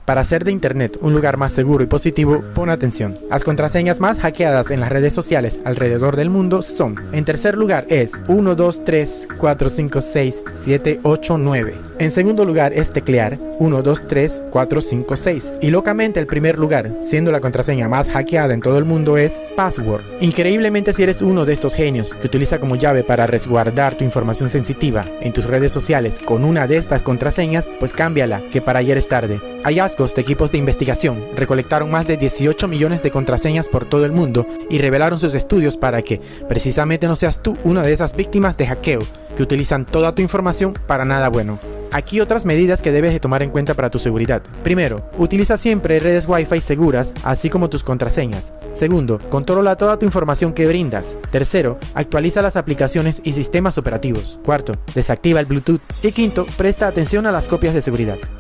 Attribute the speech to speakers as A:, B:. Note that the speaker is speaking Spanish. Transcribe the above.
A: Para hacer de Internet un lugar más seguro y positivo, pon atención. Las contraseñas más hackeadas en las redes sociales alrededor del mundo son: en tercer lugar es 1, 2, 3, 4, 5, 6, 7, 8, 9. En segundo lugar es teclear 1, 2, 3, 4, 5, 6. Y locamente el primer lugar, siendo la contraseña más hackeada en todo el mundo, es password. Increíblemente, si eres uno de estos genios que utiliza como llave para resguardar tu información sensitiva en tus redes sociales con una de estas contraseñas, pues cámbiala, que para ayer es tarde. Hallazgos de equipos de investigación recolectaron más de 18 millones de contraseñas por todo el mundo y revelaron sus estudios para que precisamente no seas tú una de esas víctimas de hackeo que utilizan toda tu información para nada bueno. Aquí otras medidas que debes de tomar en cuenta para tu seguridad. Primero, utiliza siempre redes Wi-Fi seguras, así como tus contraseñas. Segundo, controla toda tu información que brindas. Tercero, actualiza las aplicaciones y sistemas operativos. Cuarto, desactiva el Bluetooth. Y quinto, presta atención a las copias de seguridad.